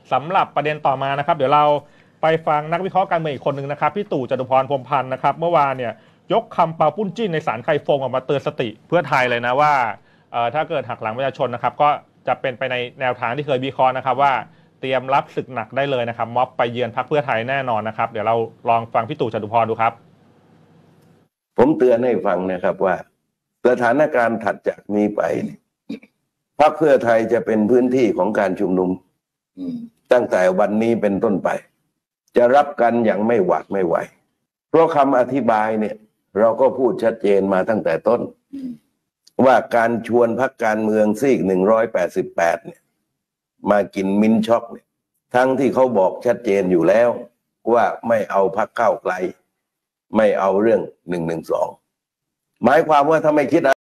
สำหรับประเด็นต่อมานะครับเดี๋ยวเราไปฟังนักวิเคราะห์การเมืองอีกคนหนึ่งนะครับพี่ตู่จตุพรพรหมพันธ์นะครับเมื่อวานเนี่ยยกคำเปาปุ้นจิ้นในศาลไคฟงออกมาเตือนสติเพื่อไทยเลยนะว่าถ้าเกิดหักหลังประชาชนนะครับก็จะเป็นไปในแนวทางที่เคยวิเคราะห์นะครับว่าเตรียมรับศึกหนักได้เลยนะครับม็อบไปเยือนพรรคเพื่อไทยแน่นอนนะครับเดี๋ยวเราลองฟังพี่ตู่จตุพรดูครับผมเตือนให้ฟังนะครับว่าสถานการณ์ถัดจากนี้ไปพรรคเพื่อไทยจะเป็นพื้นที่ของการชุมนุมตั้งแต่วันนี้เป็นต้นไปจะรับกันอย่างไม่หวาดไม่ไหวเพราะคำอธิบายเนี่ยเราก็พูดชัดเจนมาตั้งแต่ต้นว่าการชวนพรรคการเมืองซีก188เนี่ยมากินมิ้นช็อกเนี่ยทั้งที่เขาบอกชัดเจนอยู่แล้วว่าไม่เอาพรรคก้าวไกลไม่เอาเรื่อง112หมายความว่าถ้าไม่คิด